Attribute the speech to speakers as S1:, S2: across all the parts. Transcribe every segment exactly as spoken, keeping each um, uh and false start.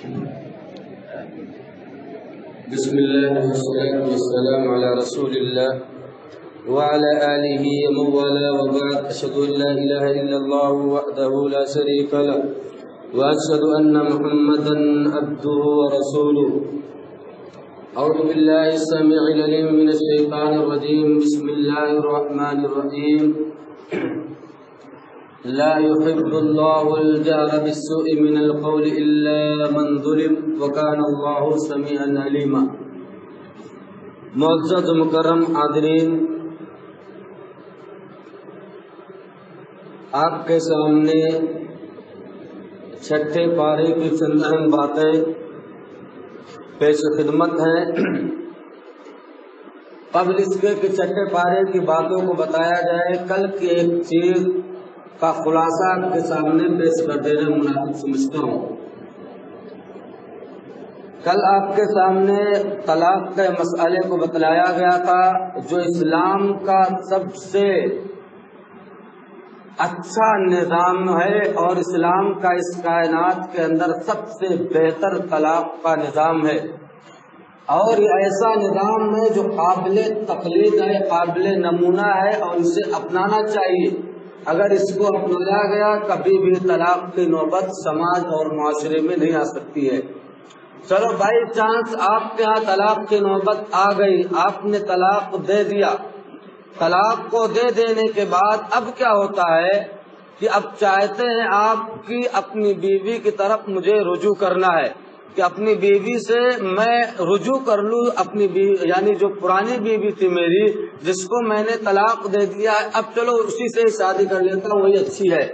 S1: بسم الله والصلاة والسلام على رسول الله وعلى آله ومن والاه وبعد أشهد أن لا إله إلا الله وحده لا شريك له وأشهد أن محمدا عبده ورسوله. أعوذ بالله السميع العليم من الشيطان الرجيم. بسم الله الرحمن الرحيم. لا يحب الله الجهر بالسوء من القول إلا من ظلم وكان الله سميعا عليما. معزز مکرم حاضرین، آپ کے سامنے چھٹے پارے کی چند اہم باتیں پیش خدمت ہیں۔ قبل اس کے کہ چھٹے پارے کی باتوں کو بتایا جائے، کل کی ایک چیز کا خلاصہ آپ کے سامنے پیش کر دینا مناسب سمجھتا ہوں۔ کل آپ کے سامنے طلاق کے مسئلے کو بتلایا گیا تھا، جو اسلام کا سب سے اچھا نظام ہے اور اسلام کا اس کائنات کے اندر سب سے بہتر طلاق کا نظام ہے، اور یہ ایسا نظام ہے جو قابل تقلید ہے، قابل نمونہ ہے اور اسے اپنانا چاہیے۔ اگر اس کو اپنایا گیا کبھی بھی طلاق کی نوبت سماج اور معاشرے میں نہیں آ سکتی ہے۔ چلو بائی چانس آپ کے ہاں طلاق کی نوبت آ گئی، آپ نے طلاق دے دیا، طلاق کو دے دینے کے بعد اب کیا ہوتا ہے کہ اب چاہتے ہیں آپ کی اپنی بیوی کی طرف مجھے رجوع کرنا ہے کہ اپنی بیوی سے میں رجوع کر لوں، اپنی بیوی یعنی جو پرانی بیوی تھی میری، جس کو میں نے طلاق دے دیا ہے، اب چلو اسی سے شادی کر لیتا ہوں، وہی اچھی ہے۔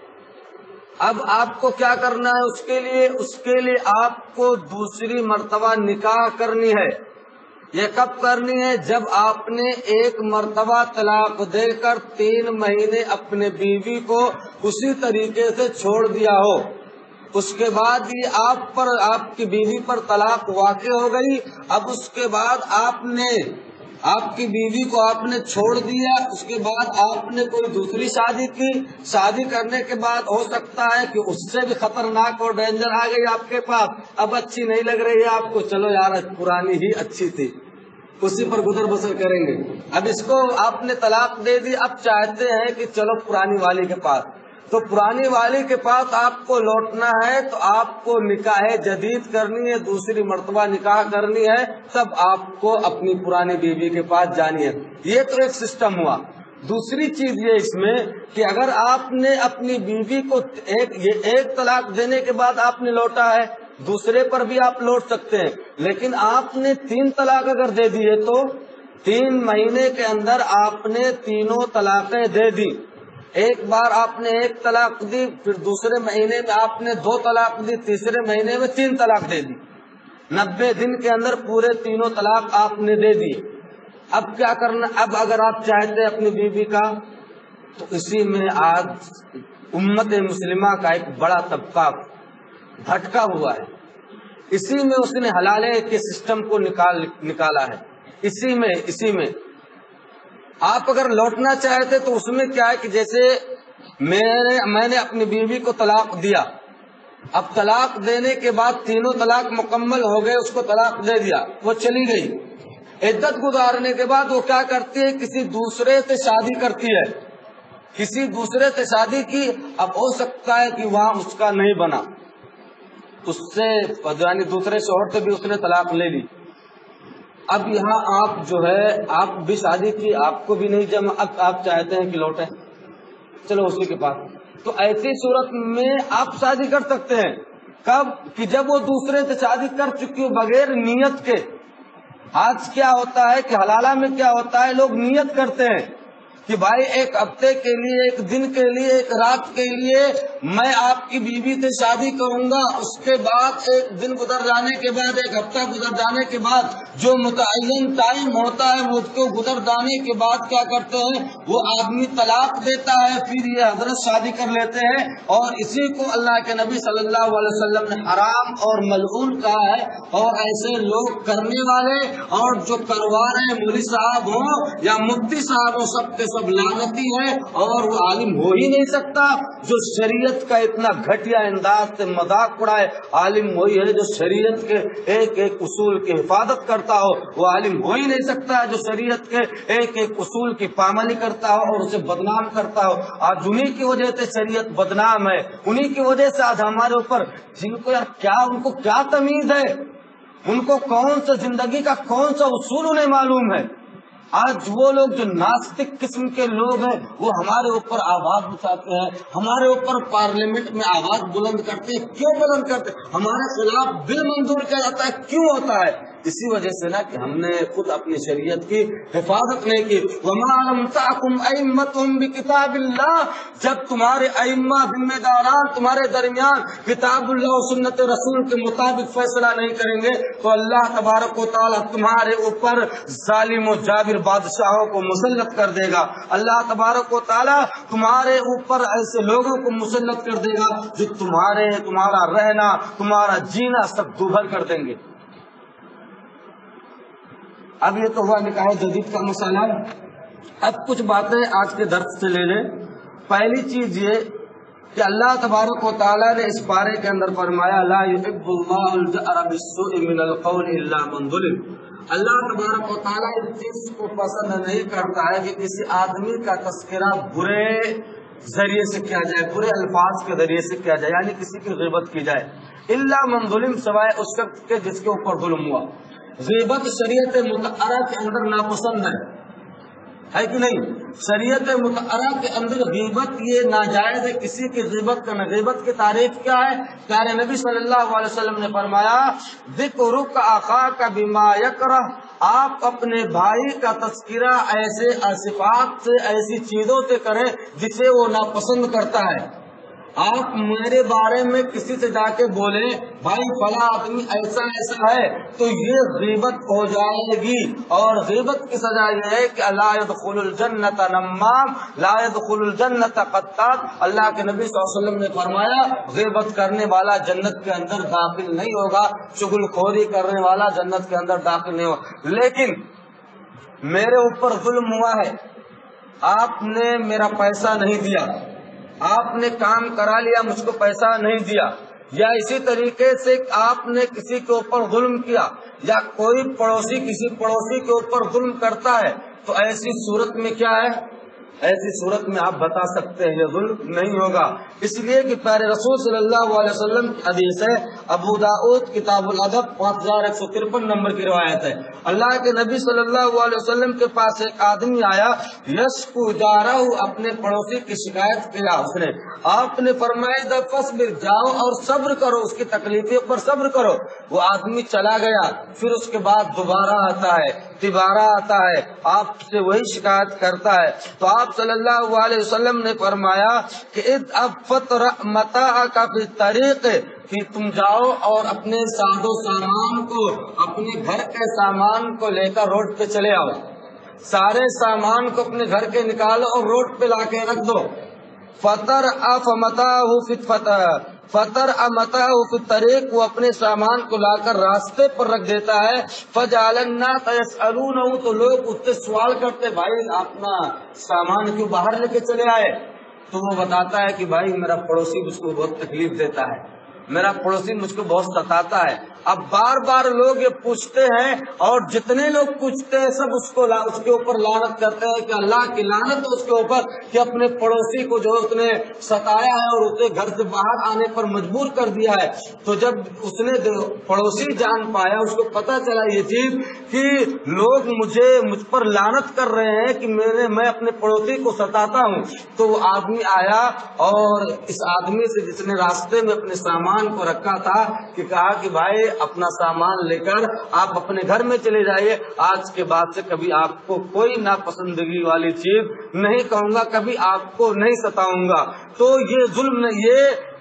S1: اب آپ کو کیا کرنا ہے؟ اس کے لیے اس کے لیے آپ کو دوسری مرتبہ نکاح کرنی ہے۔ یہ کب کرنی ہے؟ جب آپ نے ایک مرتبہ طلاق دے کر تین مہینے اپنے بیوی کو اسی طریقے سے چھوڑ دیا ہو، اس کے بعد یہ آپ پر آپ کی بیوی پر طلاق واقع ہو گئی۔ اب اس کے بعد آپ نے آپ کی بیوی کو آپ نے چھوڑ دیا، اس کے بعد آپ نے کوئی دوسری شادی کی، شادی کرنے کے بعد ہو سکتا ہے کہ اس سے بھی خطرناک اور ڈینجر آ گئی آپ کے پاس، اب اچھی نہیں لگ رہی ہے آپ کو، چلو یار پرانی ہی اچھی تھی، اسی پر گزر بسر کریں گے۔ اب اس کو آپ نے طلاق دے دی، اب چاہتے ہیں کہ چلو پرانی والی کے پاس، تو پرانی والی کے پاس آپ کو لوٹنا ہے تو آپ کو نکاح جدید کرنی ہے، دوسری مرتبہ نکاح کرنی ہے، تب آپ کو اپنی پرانی بیوی کے پاس جانی ہے۔ یہ تو ایک سسٹم ہوا۔ دوسری چیز یہ اس میں کہ اگر آپ نے اپنی بیوی کو ایک یہ ایک طلاق دینے کے بعد آپ نے لوٹا ہے، دوسرے پر بھی آپ لوٹ سکتے ہیں، لیکن آپ نے تین طلاق اگر دے دی ہے تو تین مہینے کے اندر آپ نے تینوں طلاقیں دے دی۔ ایک بار آپ نے ایک طلاق دی، پھر دوسرے مہینے میں آپ نے دو طلاق دی، تیسرے مہینے میں تین طلاق دے دی، نبے دن کے اندر پورے تینوں طلاق آپ نے دے دی۔ اب کیا کرنا؟ اب اگر آپ چاہتے ہیں اپنی بیوی کا، تو اسی میں آج امت مسلمہ کا ایک بڑا طبقہ بھٹکا ہوا ہے، اسی میں اس نے حلالے کے سسٹم کو نکال نکالا ہے۔ اسی میں اسی میں آپ اگر لوٹنا چاہتے تو اس میں کیا ہے کہ جیسے میں نے میں نے اپنی بیوی کو طلاق دیا، اب طلاق دینے کے بعد تینوں طلاق مکمل ہو گئے، اس کو طلاق دے دیا، وہ چلی گئی، عدت گزارنے کے بعد وہ کیا کرتی ہے؟ کسی دوسرے سے شادی کرتی ہے، کسی دوسرے سے شادی کی، اب ہو سکتا ہے کہ وہاں اس کا نہیں بنا، اس سے یعنی دوسرے شوہر سے بھی اس نے طلاق لے لی۔ اب یہاں آپ جو ہے آپ بھی شادی کی، آپ کو بھی نہیں جمع، اب آپ چاہتے ہیں کہ لوٹیں، چلو اسی کے پاس، تو ایسی صورت میں آپ شادی کر سکتے ہیں۔ کب؟ کہ جب وہ دوسرے سے شادی کر چکی ہو بغیر نیت کے۔ آج کیا ہوتا ہے کہ حلالہ میں کیا ہوتا ہے، لوگ نیت کرتے ہیں کہ بھائی ایک ہفتے کے لیے، ایک دن کے لیے، ایک رات کے لیے میں آپ کی بیوی سے شادی کروں گا، اس کے بعد ایک دن گزر جانے کے بعد، ایک ہفتہ گزر جانے کے بعد جو متعین ٹائم ہوتا ہے وہ اس کو گزر جانے کے بعد کیا کرتے ہیں، وہ آدمی طلاق دیتا ہے، پھر یہ حضرت شادی کر لیتے ہیں، اور اسی کو اللہ کے نبی صلی اللہ علیہ وسلم نے حرام اور ملعون کہا ہے۔ اور ایسے لوگ کرنے والے اور جو کروا رہے مولوی صاحب ہوں یا مفتی صاحب ہوں، سب کے सब लानती है और वो आलिम हो ही नहीं सकता जो शरीयत का इतना घटिया अंदाज से मजाक उड़ाए। आलिम वही है जो शरीयत के एक एक उसूल की हिफाजत करता हो, वो आलिम हो ही नहीं सकता जो शरीयत के एक एक उसूल की पामाली करता हो और उसे बदनाम करता हो। आज उन्हीं की वजह से शरीयत बदनाम है, उन्हीं की वजह से आज हमारे ऊपर, जिनको यार क्या उनको क्या तमीज है, उनको कौन सा जिंदगी का कौन सा उसूल उन्हें मालूम है। आज वो लोग जो नास्तिक किस्म के लोग हैं वो हमारे ऊपर आवाज उठाते हैं, हमारे ऊपर पार्लियामेंट में आवाज बुलंद करते हैं। क्यों बुलंद करते हैं? हमारे खिलाफ बिल मंजूर किया जाता है। क्यों होता है? इसी वजह से ना कि हमने खुद अपनी शरीयत की हिफाजत नहीं की। वमा लम तहकुम अइम्मतुहुम बिकिताबिल्लाह, जब तुम्हारे अइम्मा जिम्मेदारान तुम्हारे दरमियान किताबुल्लाह और सुन्नत रसूल के मुताबिक फैसला नहीं करेंगे तो अल्लाह तबारक व तआला तुम्हारे ऊपर जालिम और जाबिर बादशाहों को मुसल्लत कर देगा। अल्लाह तबारक व तआला तुम्हारे ऊपर ऐसे लोगों को मुसल्लत कर देगा जो तुम्हारे तुम्हारा रहना तुम्हारा जीना सब दुभर कर देंगे। अब ये तो हुआ निकाह जदीद का मसला। अब कुछ बातें आज के दर्स से ले लें। पहली चीज ये कि अल्लाह तबारक व तआला ने इस पारे के अंदर फरमाया ला युहिब्बुल्लाहुल जहरा बिस्सूइ मिनल क़ौलि इल्ला मन ज़ुलिम। अल्लाह तबारक व तआला इस चीज को पसंद नहीं करता है कि किसी आदमी का तस्करा बुरे जरिए से किया जाए, बुरे अल्फाज के जरिए से किया जाए, यानी किसी की ग़ीबत की जाए। इल्ला मन ज़ुलिम, सिवाय उस शख्स के जिसके ऊपर जुल्म हुआ। ग़ीबत शरीयत मुतअर्रा के अंदर नापसंद है, है कि नहीं? शरीयत मुतअर्रा के अंदर ग़ीबत ये नाजायज है, किसी की ग़ीबत करना। ग़ीबत की तारीफ क्या है? प्यारे नबी सल्लल्लाहु अलैहि वसल्लम ने फरमाया ज़िक्रुक अख़ाका बिमा यकरह, आप अपने भाई का तज़किरा ऐसे सिफ़ात से, ऐसी चीजों से करें जिसे वो नापसंद करता है। आप मेरे बारे में किसी से जाके बोले भाई फला आदमी ऐसा ऐसा है तो ये ग़ीबत हो जाएगी। और ग़ीबत की सजा ये है कि ला यदखुलुल जन्नत नम्माम ला यदखुलुल जन्नत क़त्तात। अल्लाह के नबी सल्लल्लाहु अलैहि वसल्लम ने फरमाया ग़ीबत करने वाला जन्नत के अंदर दाखिल नहीं होगा, चुगलखोरी करने वाला जन्नत के अंदर दाखिल नहीं होगा। लेकिन मेरे ऊपर जुल्म हुआ है, आपने मेरा पैसा नहीं दिया, आपने काम करा लिया मुझको पैसा नहीं दिया, या इसी तरीके से आपने किसी के ऊपर जुल्म किया, या कोई पड़ोसी किसी पड़ोसी के ऊपर जुल्म करता है, तो ऐसी सूरत में क्या है? ऐसी सूरत में आप बता सकते हैं ये जुल्म नहीं होगा। इसलिए कि प्यारे रसूल सल्लल्लाहु अलैहि वसल्लम की हदीस है, अबू दाऊद किताबुल अदब पाँच हजार एक सौ तिरपन नंबर की रिवायत है। अल्लाह के नबी सल्लल्लाहु अलैहि वसल्लम के पास एक आदमी आया, यशकु जारहु, अपने पड़ोसी की शिकायत किया उसने। आपने फरमाया फस्बिर, जाओ और सब्र करो, उसकी तकलीफों पर सब्र करो। वो आदमी चला गया, फिर उसके बाद दोबारा आता है, तिबारा आता है, आपसे वही शिकायत करता है। तो आप सल्लल्लाहु अलैहि वसल्लम ने फरमाया कि इद अब फतर मता का फिर तरीक़े, कि तुम जाओ और अपने सादो सामान को, अपने घर के सामान को लेकर रोड पे चले आओ, सारे सामान को अपने घर के निकालो और रोड पे लाके रख दो। फतर अफमताहु फित फतर फतर अमताहु फित तरीक़, वो अपने सामान को लाकर रास्ते पर रख देता है। फजालन्ना तयसअलूनहु, तो लोग उससे सवाल करते भाई अपना सामान क्यों बाहर लेके चले आए? तो वो बताता है कि भाई मेरा पड़ोसी मुझको बहुत तकलीफ देता है, मेरा पड़ोसी मुझको बहुत सताता है। अब बार बार लोग ये पूछते हैं और जितने लोग पूछते हैं सब उसको ला, उसके ऊपर लानत करते हैं कि अल्लाह की लानत है उसके ऊपर कि अपने पड़ोसी को जो उसने सताया है और उसे घर से बाहर आने पर मजबूर कर दिया है। तो जब उसने पड़ोसी जान पाया, उसको पता चला ये चीज कि लोग मुझे मुझ पर लानत कर रहे हैं कि मैंने मैं अपने पड़ोसी को सताता हूँ, तो वो आदमी आया और इस आदमी से जिसने रास्ते में अपने सामान को रखा था कि कहा कि भाई अपना सामान लेकर आप अपने घर में चले जाइए, आज के बाद से कभी आपको कोई नापसंदगी वाली चीज नहीं कहूंगा, कभी आपको नहीं सताऊंगा। तो ये जुल्म, ये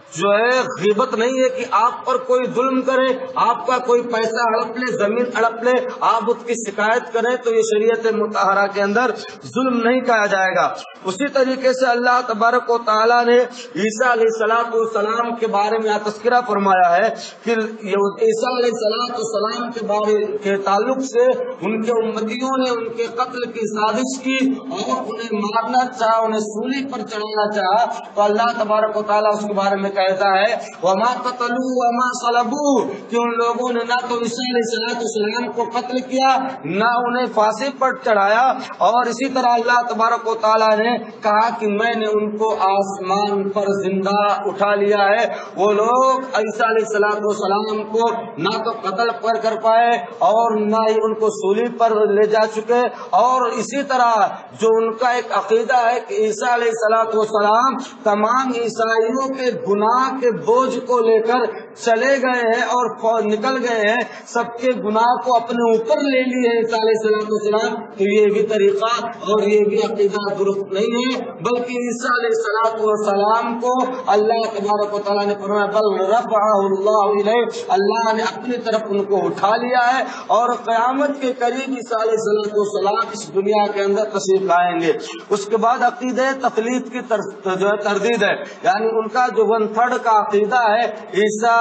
S1: جو ہے غیبت نہیں ہے کہ آپ پر کوئی ظلم کرے، آپ کا کوئی پیسہ ہڑپ لے، زمین ہڑپ لے، آپ اس کی شکایت کریں تو یہ شریعت مطہرہ کے اندر ظلم نہیں کہا جائے گا۔ اسی طریقے سے اللہ تبارک و تعالیٰ نے عیسیٰ علیہ السلام والسلام کے بارے میں تذکرہ فرمایا ہے کہ عیسیٰ علیہ السلام کے بارے کے تعلق سے ان کے امتیوں نے ان کے قتل کی سازش کی اور انہیں مارنا چاہا، انہیں سولی پر چڑھانا چاہا، تو اللہ تبارک و تعالیٰ اس کے بارے میں کہتا ہے وما قتلوا وما صلبوا، کہ ان لوگوں نے نہ تو عیسیٰ علیہ السلام کو قتل کیا نہ انہیں پھانسی پر چڑھایا، اور اسی طرح اللہ تبارک و تعالیٰ نے کہا کہ میں نے ان کو آسمان پر زندہ اٹھا لیا ہے۔ وہ لوگ عیسیٰ علیہ السلام کو نہ تو قتل پر کر پائے اور نہ ہی ان کو سولی پر لے جا چکے، اور اسی طرح جو ان کا ایک عقیدہ ہے کہ عیسیٰ علیہ السلام تمام عیسائیوں کے گناہ کے بوجھ کو لے کر چلے گئے ہیں اور نکل گئے ہیں، سب کے گناہ کو اپنے اوپر لے لیے عیسیٰ علیہ السلام، تو یہ بھی طریقہ اور یہ بھی عقیدہ درست نہیں ہے، بلکہ عیسیٰ علیہ السلام کو اللہ تبارک و تعالیٰ نے فرمایا بل رفعہ اللہ الیہ، اللہ نے اپنی طرف ان کو اٹھا لیا ہے، اور قیامت کے قریب عیسیٰ علیہ السلام اس دنیا کے اندر تشریف لائیں گے۔ اس کے بعد عقیدہ تقلید کی جو ہے تردید ہے، یعنی ان کا جو ون تھرڈ کا عقیدہ ہے عیسیٰ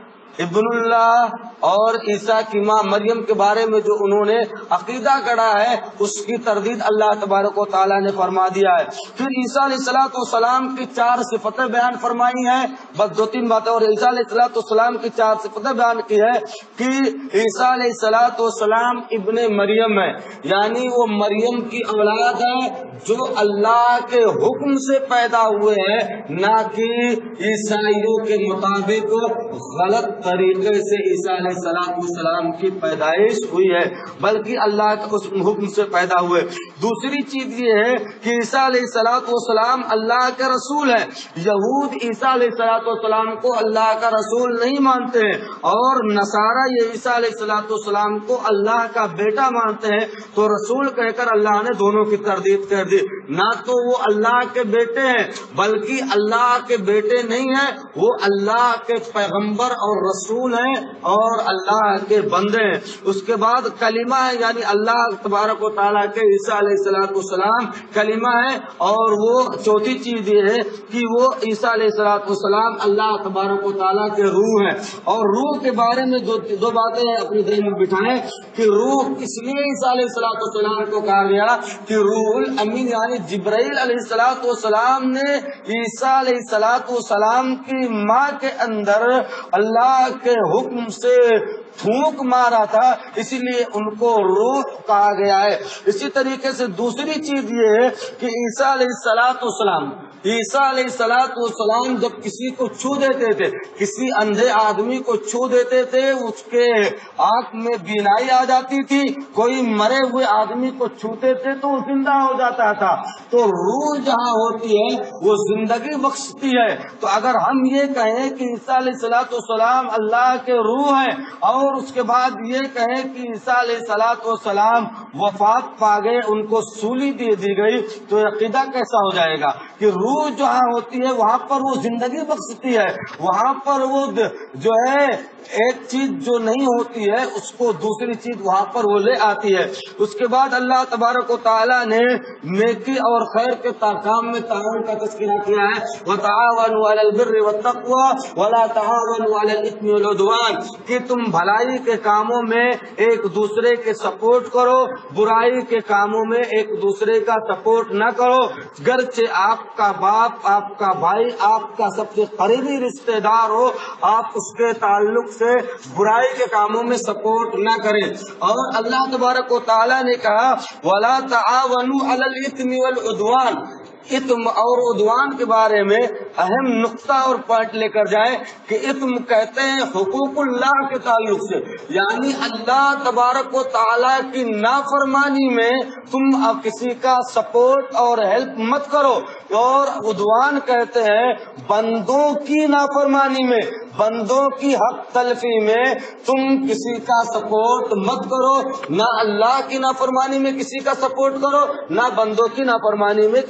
S1: ابن اللہ اور عیسیٰ کی ماں مریم کے بارے میں جو انہوں نے عقیدہ گڑھا ہے اس کی تردید اللہ تبارک و تعالیٰ نے فرما دیا ہے۔ پھر عیسیٰ علیہ الصلوۃ والسلام کی چار صفتیں بیان فرمائی ہیں، بس دو تین باتیں، اور عیسیٰ علیہ الصلوۃ والسلام کی چار صفتیں بیان کی ہے کہ عیسیٰ علیہ الصلوۃ والسلام ابن مریم ہے، یعنی وہ مریم کی اولاد ہے جو اللہ کے حکم سے پیدا ہوئے ہیں، نہ کہ عیسائیوں کے مطابق غلط طریقے سے عیسیٰ علیہ السلام کی پیدائش ہوئی ہے، بلکہ اللہ کے اس حکم سے پیدا ہوئے۔ دوسری چیز یہ ہے کہ عیسیٰ علیہ السلام اللہ کے رسول ہیں، یہود عیسیٰ علیہ السلام کو اللہ کا رسول نہیں مانتے ہیں، اور نصارہ یہ عیسیٰ علیہ السلام کو اللہ کا بیٹا مانتے ہیں، تو رسول کہہ کر اللہ نے دونوں کی تردید کر دی، نہ تو وہ اللہ کے بیٹے ہیں بلکہ اللہ کے بیٹے نہیں ہیں، وہ اللہ کے پیغمبر اور رسول ہیں اور اللہ کے بندے ہیں۔ اس کے بعد کلمہ ہے، یعنی اللہ تبارک و تعالیٰ کے عیسیٰ علیہ السلام کلمہ ہے، اور وہ چوتھی چیز یہ ہے کہ وہ عیسیٰ علیہ السلام اللہ تبارک و تعالیٰ کے روح ہیں۔ اور روح کے بارے میں دو, دو باتیں اپنے ذہن میں بٹھائیں کہ روح اس لیے عیسیٰ علیہ السلام کو کہا گیا کہ روح الامین، یعنی جبرائیل علیہ السلام نے عیسیٰ علیہ السلام کی ماں کے اندر اللہ کے حکم سے پھونک مارا تھا، اسی لیے ان کو روح کہا گیا ہے۔ اسی طریقے سے دوسری چیز یہ ہے کہ عیسیٰ علیہ السلام عیسیٰ علیہ السلام جب کسی کو چھو دیتے تھے، کسی اندھے آدمی کو چھو دیتے تھے، اس کے آنکھ میں بینائی آ جاتی تھی، کوئی مرے ہوئے آدمی کو چھوتے تھے تو وہ زندہ ہو جاتا تھا۔ تو روح جہاں ہوتی ہے وہ زندگی بخشتی ہے، تو اگر ہم یہ کہیں کہ عیسیٰ علیہ السلام اللہ کے روح ہیں اور اس کے بعد یہ کہیں کہ عیسیٰ علیہ السلام وفات پا گئے، ان کو سولی دے دی گئی، تو عقیدہ کیسا ہو جائے گا کہ روح جہاں ہوتی ہے وہاں پر وہ زندگی بخشتی ہے، وہاں پر وہ جو ہے ایک چیز جو نہیں ہوتی ہے اس کو دوسری چیز وہاں پر وہ لے آتی ہے۔ اس کے بعد اللہ تبارک و تعالیٰ نے نیکی اور خیر کے کام میں تعاون کا تذکرہ کیا ہے، وَتَعَاوَنُوا عَلَى الْبِرِّ وَالتَّقْوَى وَلَا تَعَاوَنُوا عَلَى الْإِثْمِ وَالْعُدْوَانِ، کہ تم بھلائی کے کاموں میں ایک دوسرے کے سپورٹ کرو، برائی کے کاموں میں ایک دوسرے کا سپورٹ نہ کرو، گرچہ آپ کا باپ، آپ کا بھائی، آپ کا سب سے قریبی رشتہ دار ہو، آپ اس کے تعلق سے برائی کے کاموں میں سپورٹ نہ کریں۔ اور اللہ تبارک و تعالیٰ نے کہا وَلَا تَعَاوَنُوا عَلَى الْإِثْمِ وَالْعُدْوَانِ، اثم اور عدوان کے بارے میں اہم نقطہ اور پوائنٹ لے کر جائیں کہ اثم کہتے ہیں حقوق اللہ کے تعلق سے، یعنی اللہ تبارک و تعالیٰ کی نافرمانی میں تم کسی کا سپورٹ اور ہیلپ مت کرو، اور عدوان کہتے ہیں بندوں کی نافرمانی میں، بندوں کی حق تلفی میں تم کسی کا سپورٹ مت کرو، نہ اللہ کی نافرمانی میں کسی کا سپورٹ کرو، نہ بندوں کی نافرمانی میں کسی کا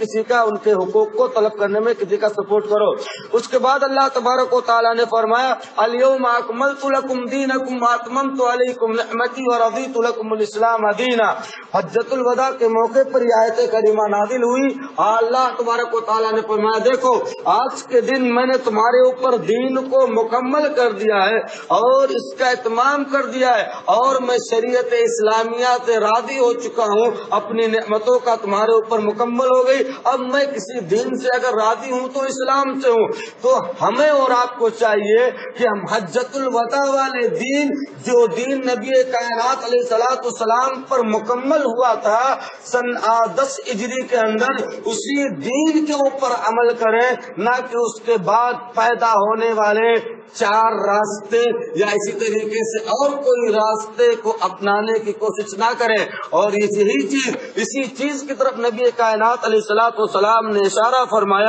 S1: ان کے حقوق کو طلب کرنے میں کسی کا سپورٹ کرو۔ اس کے بعد اللہ تبارک و تعالیٰ نے فرمایا الیوم اکملت لکم دینکم واتممت علیکم نعمتی ورضیت لکم الاسلام دینا۔ حجۃ الوداع کے موقع پر یہ آیت کریمہ نازل ہوئی۔ اللہ تبارک و تعالیٰ نے فرمایا دیکھو آج کے دن میں نے تمہارے اوپر دین کو مکمل کر دیا ہے اور اس کا اتمام کر دیا ہے، اور میں شریعت اسلامیہ سے راضی ہو چکا ہوں، اپنی نعمتوں کا تمہارے اوپر مکمل ہو گئی۔ اب میں کسی دین سے اگر راضی ہوں تو اسلام سے ہوں۔ تو ہمیں اور آپ کو چاہیے کہ ہم حجۃ الوداع والے دین، جو دین نبی کائنات علیہ الصلوۃ والسلام پر مکمل ہوا تھا سن دس ہجری کے اندر، اسی دین کے اوپر عمل کریں، نہ کہ اس کے بعد پیدا ہونے والے چار راستے یا اسی طریقے سے اور کوئی راستے کو اپنانے کی کوشش نہ کریں۔ اور یہی چیز اسی چیز کی طرف نبی کائنات علیہ الصلوۃ والسلام نے اشارہ فرمایا۔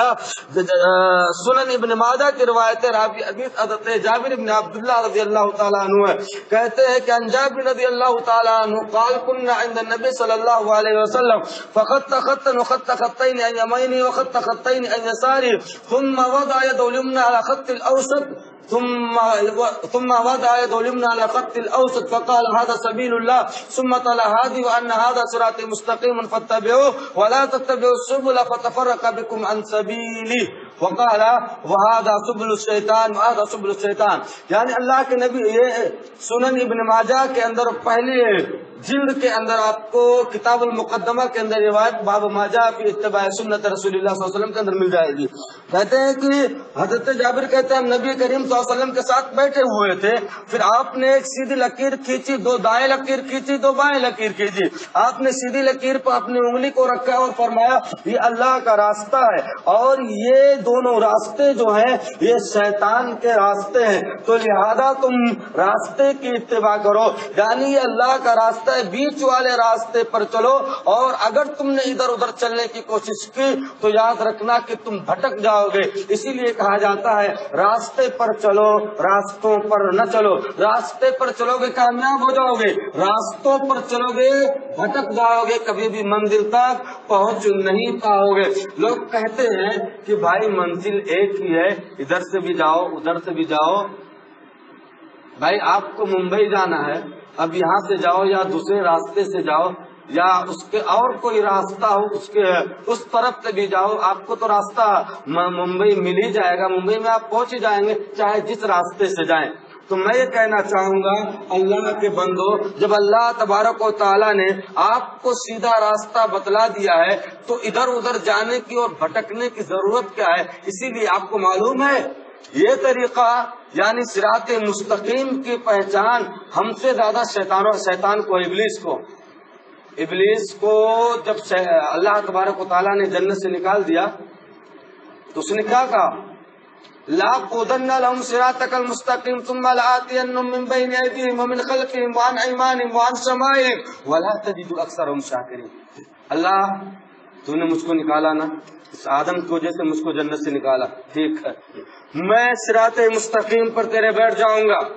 S1: سنن ابن ماجہ کی روایت راوی حدیث حضرت جابر بن عبداللہ رضی اللہ تعالیٰ عنہ ہے، کہتے ہیں کہ ان جابر رضی اللہ تعالیٰ عنہ قال كنا عند النبي صلی اللہ علیہ وسلم فخط خطا وخط خطين عن يمينه وخط خطين عن يساره ثم وضع يده اليمنى على خط الاوسط ثم ثم وضع يده اليمنى على خط الاوسط فقال هذا سبيل الله ثم تلا هذه وان هذا صراط مستقيم فاتبعوه ولا تتبعوا السبل فتفرق بكم عن سبيله وقال وهذا سبل الشیطان وهذا سبل الشیطان۔ یعنی اللہ کے نبی، یہ سنن ابن ماجہ کے اندر پہلے جلد کے اندر آپ کو کتاب المقدمہ کے اندر روایت باب ماجہ فی اتباع سنت رسول اللہ صلی اللہ علیہ وسلم کے اندر مل جائے گی۔ کہتے ہیں کہ حضرت جابر کہتے ہیں ہم نبی کریم صلی اللہ علیہ وسلم کے ساتھ بیٹھے ہوئے تھے، پھر آپ نے ایک سیدھی لکیر کھینچی، دو دائیں لکیر کھینچی، دو بائیں لکیر کھینچی۔ آپ نے سیدھی لکیر پر اپنی انگلی کو رکھا اور فرمایا یہ اللہ کا راستہ ہے، اور یہ دونوں راستے جو ہیں یہ شیطان کے راستے ہیں، تو لہذا تم راستے کی اتباع کرو، یعنی یہ اللہ کا راستہ ہے، بیچ والے راستے پر چلو، اور اگر تم نے ادھر ادھر چلنے کی کوشش کی تو یاد رکھنا کہ تم بھٹک جاؤ گے۔ اسی لیے کہا جاتا ہے راستے پر چلو، راستوں پر نہ چلو۔ راستے پر چلو گے کامیاب ہو جاؤ گے، راستوں پر چلو گے بھٹک جاؤ گے، کبھی بھی منزل تک پہنچ نہیں پاؤ گے۔ لوگ کہتے ہیں کہ بھائی منزل ایک ہی ہے، ادھر سے بھی جاؤ ادھر سے بھی جاؤ۔ بھائی آپ کو ممبئی جانا ہے، اب یہاں سے جاؤ یا دوسرے راستے سے جاؤ یا اس کے اور کوئی راستہ ہو اس کے اس طرف سے بھی جاؤ، آپ کو تو راستہ ممبئی مل ہی جائے گا، ممبئی میں آپ پہنچ ہی جائیں گے چاہے جس راستے سے جائیں۔ تو میں یہ کہنا چاہوں گا اللہ کے بندو، جب اللہ تبارک و تعالیٰ نے آپ کو سیدھا راستہ بتلا دیا ہے تو ادھر ادھر جانے کی اور بھٹکنے کی ضرورت کیا ہے؟ اسی لیے آپ کو معلوم ہے یہ طریقہ یعنی صراط مستقیم کی پہچان ہم سے زیادہ شیطانوں شیطان کو ابلیس کو ابلیس کو جب اللہ تبارک و تعالیٰ نے جنت سے نکال دیا تو اس نے کیا کہا؟ لَأَقْعُدَنَّ لَهُمْ صِرَاطَكَ الْمُسْتَقِيمَ ثُمَّ لَآتِيَنَّهُم مِّن بَيْنِ أَيْدِيهِمْ وَمِنْ خَلْفِهِمْ وَعَنْ أَيْمَانِهِمْ وَعَنْ شَمَائِلِهِمْ وَلَا تَجِدُ أَكْثَرَهُمْ شَاكِرِينَ۔ اللہ تو نے مجھ کو نکالا نا، اس آدم کی وجہ سے مجھ کو جنت سے نکالا، ٹھیک ہے، میں صراط مستقیم پر تیرے بیٹھ جاؤں گا،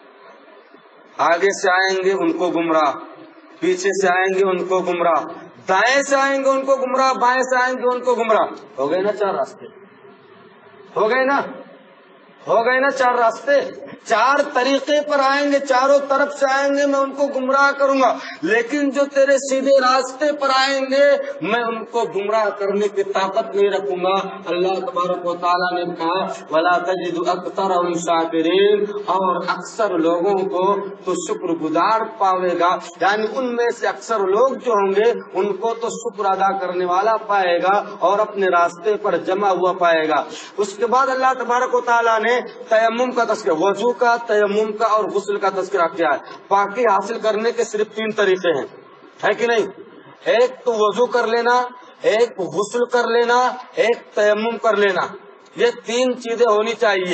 S1: آگے سے آئیں گے ان کو گمراہ، پیچھے سے آئیں گے ان کو گمراہ، دائیں سے آئیں گے ان کو گمراہ، بائیں سے آئیں گے ان کو گمراہ۔ ہو گئے نا چار راستے، ہو گئے نا ہو گئے نا چار راستے، چار طریقے پر آئیں گے، چاروں طرف سے آئیں گے، میں ان کو گمراہ کروں گا، لیکن جو تیرے سیدھے راستے پر آئیں گے میں ان کو گمراہ کرنے کی طاقت نہیں رکھوں گا۔ اللہ تبارک و تعالیٰ نے کہا وَلَا تَجِدُ أَكْثَرَهُمْ شَاكِرِينَ، اور اکثر لوگوں کو تو شکر گزار پاوے گا، یعنی ان میں سے اکثر لوگ جو ہوں گے ان کو تو شکر ادا کرنے والا پائے گا اور اپنے راستے پر جمع ہوا پائے گا۔ اس کے بعد اللہ تبارک و تعالیٰ نے تیمم کا تذکرہ، وضو کا، تیمم کا اور غسل کا تذکرہ کیا ہے۔ پاکی حاصل کرنے کے صرف تین طریقے ہیں، ہے کہ نہیں؟ ایک تو وضو کر لینا، ایک غسل کر لینا، ایک تیمم کر لینا، یہ تین چیزیں ہونی چاہیے۔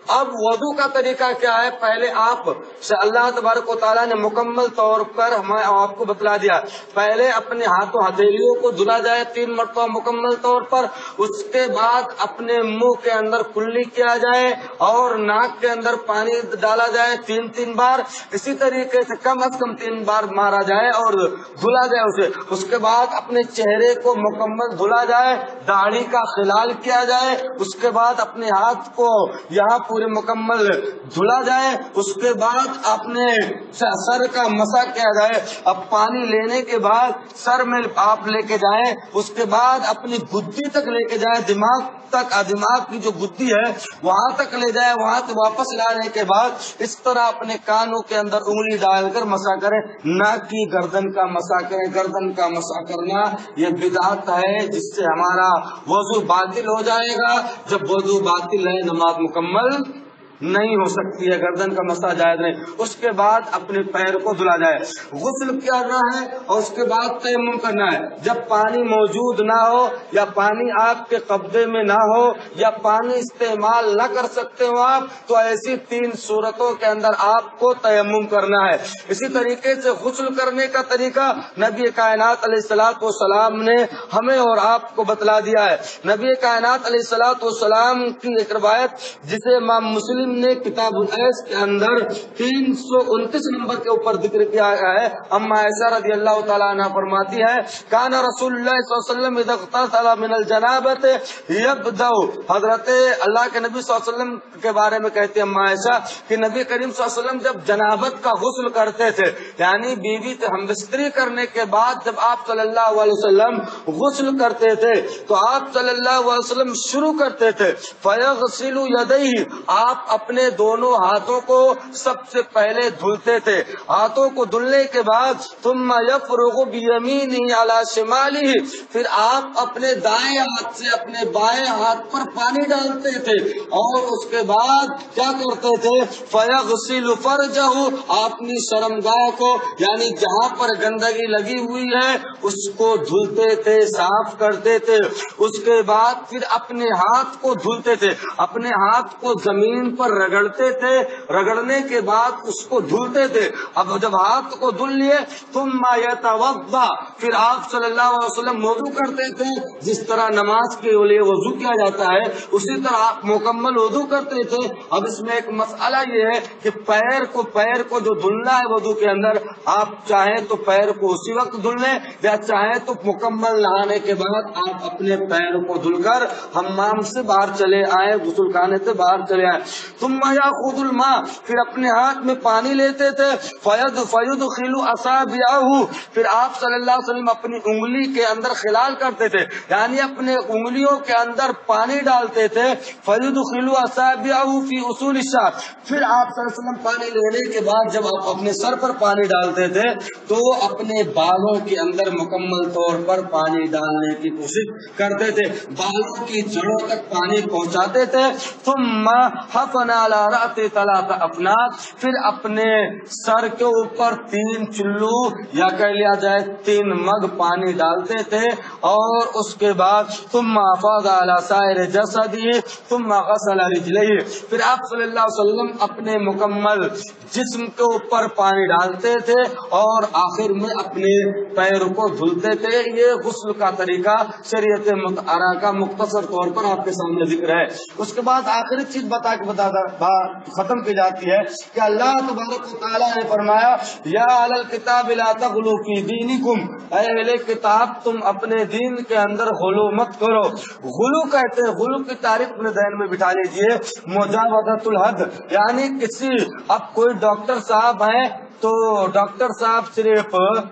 S1: اب وضو کا طریقہ کیا ہے؟ پہلے آپ سے اللہ تبارک و تعالیٰ نے مکمل طور پر ہمیں آپ کو بتلا دیا، پہلے اپنے ہاتھوں ہتھیلیوں کو دھلا جائے تین مرتبہ مکمل طور پر، اس کے بعد اپنے منہ کے اندر کلی کیا جائے اور ناک کے اندر پانی ڈالا جائے تین تین بار، اسی طریقے سے کم از کم تین بار مارا جائے اور دھلا جائے اسے، اس کے بعد اپنے چہرے کو مکمل دھلا جائے، داڑھی کا خلال کیا جائے، اس کے بعد اپنے ہاتھ کو یہاں پورے مکمل دھلا جائے، اس کے بعد اپنے سر کا مسح کیا جائے، اب پانی لینے کے بعد سر میں آپ لے کے جائیں، اس کے بعد اپنی گدی تک لے کے جائیں، دماغ تک، دماغ کی جو گدی ہے وہاں تک لے جائے، وہاں سے واپس لانے کے بعد اس طرح اپنے کانوں کے اندر انگلی ڈال کر مسح کریں، نہ کہ گردن کا مسح کریں۔ گردن کا مسح کرنا یہ بدعت ہے جس سے ہمارا وضو باطل ہو جائے گا، جب وضو باطل ہے نماز مکمل نہیں ہو سکتی ہے، گردن کا مسح جائز نہیں۔ اس کے بعد اپنے پیر کو دھلا جائے، غسل کرنا ہے اور اس کے بعد تیمم کرنا ہے۔ جب پانی موجود نہ ہو یا پانی آپ کے قبضے میں نہ ہو یا پانی استعمال نہ کر سکتے ہو آپ، تو ایسی تین صورتوں کے اندر آپ کو تیمم کرنا ہے۔ اسی طریقے سے غسل کرنے کا طریقہ نبی کائنات علیہ الصلوۃ والسلام نے ہمیں اور آپ کو بتلا دیا ہے۔ نبی کائنات علیہ الصلوۃ والسلام کی ایک روایت جسے امام مسلم نے کتاب العیش کے اندر تین سو انتیس نمبر کے اوپر ذکر کیا ہے، اما عائشہ رضی اللہ تعالیٰ عنہ فرماتی ہے، کان رسول اللہ صلی اللہ علیہ وسلم اذا اغتسل من الجنابۃ یبدأ، حضرت اللہ کے نبی صلی اللہ علیہ وسلم کے بارے میں کہتے ہیں اما عائشہ کہ نبی کریم صلی اللہ علیہ وسلم جب جنابت کا غسل کرتے تھے، یعنی بیوی سے ہمبستری کرنے کے بعد جب آپ صلی اللہ علیہ وسلم غسل کرتے تھے تو آپ صلی اللہ علیہ وسلم شروع کرتے تھے فیغسل یدیہ، آپ اپنے دونوں ہاتھوں کو سب سے پہلے دھلتے تھے، ہاتھوں کو دھلنے کے بعد ثم یفرغ بیمینہ علی شمالہ، پھر آپ اپنے دائیں ہاتھ سے اپنے بائیں ہاتھ پر پانی ڈالتے تھے اور اس کے بعد کیا کرتے تھے فیغسل فرجہ، اپنی شرمگاہ کو یعنی جہاں پر گندگی لگی ہوئی ہے اس کو دھلتے تھے، صاف کرتے تھے، اس کے بعد پھر اپنے ہاتھ کو دھلتے تھے، اپنے ہاتھ کو زمین پر رگڑتے تھے، رگڑنے کے بعد اس کو دھلتے تھے۔ اب جب ہاتھ کو دھل لیے ثم یتوضا، پھر آپ صلی اللہ علیہ وسلم وضو کرتے تھے، جس طرح نماز کے لیے وضو کیا جاتا ہے اسی طرح آپ مکمل وضو کرتے تھے۔ اب اس میں ایک مسئلہ یہ ہے کہ پیر کو پیر کو جو دھلنا ہے وضو کے اندر، آپ چاہیں تو پیر کو اسی وقت دھل لیں یا چاہیں تو مکمل نہانے کے بعد آپ اپنے پیر کو دھل کر حمام سے باہر چلے آئے، غسل خانے سے باہر چلے آئے۔ ثم یاخذ الماء، پھر اپنے ہاتھ میں پانی لیتے تھے، فید فیدخل اصابعہ، پھر آپ صلی اللہ علیہ وسلم اپنی انگلی کے اندر خلال کرتے تھے، یعنی اپنے انگلیوں کے اندر پانی ڈالتے تھے، فیدخل اصابعہ فی اصول الشعر، پھر آپ صلی اللہ علیہ وسلم پانی لینے کے بعد جب آپ اپنے سر پر پانی ڈالتے تھے تو اپنے بالوں کے اندر مکمل طور پر پانی ڈالنے کی کوشش کرتے تھے، بالوں کی جڑوں تک پانی پہنچاتے تھے۔ ثم حفن علی رأس ثلاث افناء، پھر اپنے سر کے اوپر تین چلو یا کہہ لیا جائے تین مگ پانی ڈالتے تھے اور اس کے بعد ثم افاض علی سائر جسدہ ثم غسل رجلہ، پھر آپ صلی اللہ علیہ وسلم اپنے مکمل جسم کے اوپر پانی ڈالتے تھے اور آخر میں اپنے پیر کو دھلتے تھے۔ یہ غسل کا طریقہ شریعت مطہرہ کا مختصر طور پر آپ کے سامنے ذکر ہے۔ اس کے بعد آخری چیز بتا کے بتا بات ختم کی جاتی ہے کہ اللہ تبارک و تعالیٰ نے فرمایا یا اہل الکتاب لا تغلوا فی دینکم، اے اہل کتاب تم اپنے دین کے اندر غلو مت کرو۔ غلو کہتے ہیں، غلو کی تعریف اپنے ذہن میں بٹھا لیجئے، مجاوزۃ الحد، یعنی کسی اب کوئی ڈاکٹر صاحب ہیں تو ڈاکٹر صاحب صرف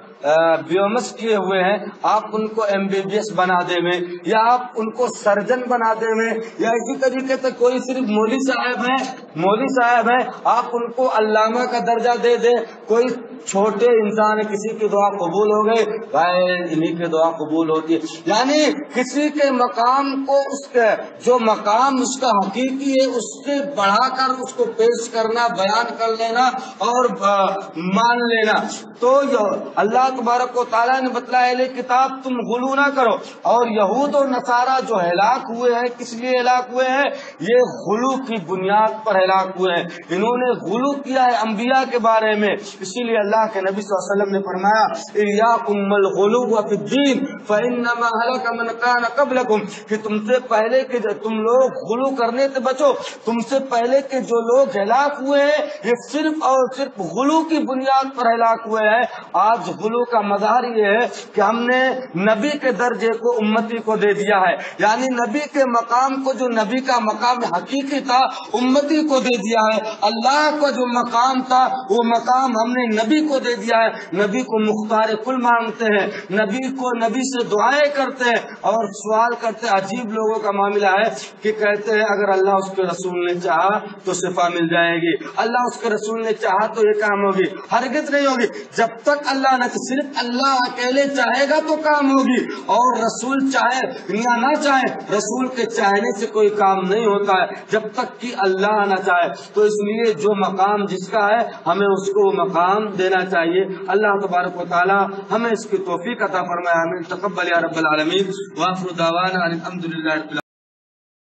S1: بیومس کیے ہوئے ہیں، آپ ان کو ایم بی بی ایس بنا دے میں یا آپ ان کو سرجن بنا دے میں، یا اسی طریقے سے کوئی صرف مولوی صاحب ہیں مولوی صاحب ہیں آپ ان کو علامہ کا درجہ دے دے، کوئی چھوٹے انسان کسی کی دعا قبول ہو گئے بھائی انہیں کی دعا قبول ہوتی ہے، یعنی کسی کے مقام کو اس کے جو مقام اس کا حقیقی ہے اس سے بڑھا کر اس کو پیش کرنا، بیان کر لینا اور مان لینا۔ تو اللہ तबारक व तआला ने बतलाया अहले किताब तुम गुलू ना करो। और यहूद और नसारा जो हलाक हुए हैं किस लिए हलाक हुए हैं? ये गुलू की बुनियाद पर हलाक हुए हैं। इन्होंने गुलू किया है अंबिया के बारे में। इसीलिए अल्लाह के नबी सल्लल्लाहु अलैहि वसल्लम ने फरमाया इय्याकुमुल गुलू फिद्दीन फइन्नमा हलक मन कान क़ब्लकुम, कि तुमसे पहले के तुम लोग गुलू करने से बचो। तुमसे पहले के जो लोग हलाक हुए हैं ये सिर्फ और सिर्फ गुलू की बुनियाद पर हलाक हुए हैं। आज गुलू का मज़ार ये है कि हमने नबी के दर्जे को उम्मती को दे दिया है, यानी नबी के मकाम को, जो नबी का मकाम हकीकी था, उम्मती को दे दिया है। अल्लाह का जो मकाम था वो मकाम हमने नबी को दे दिया है। नबी को मुख्तार कुल मांगते हैं, नबी को नबी से दुआएं करते हैं और सवाल करते हैं। अजीब लोगों का मामला है कि कहते हैं अगर अल्लाह उसके रसूल ने चाहा तो शिफा मिल जाएगी, अल्लाह उसके रसूल ने चाहा तो ये काम होगी। हरगिज़ नहीं होगी। जब तक अल्लाह न, सिर्फ अल्लाह अकेले चाहेगा तो काम होगी, और रसूल चाहे या ना चाहे, रसूल के चाहने से कोई काम नहीं होता है जब तक कि अल्लाह न चाहे। तो इसलिए जो मकाम जिसका है हमें उसको मकाम देना चाहिए। अल्लाह तबारक व तआला हमें इसकी तौफीक अता फरमाए। आमीन। तक़ब्बल या रब्बल आलमीन। व आखिरु दावाना अनिल हम्दुलिल्लाहि रब्बिल आलमीन।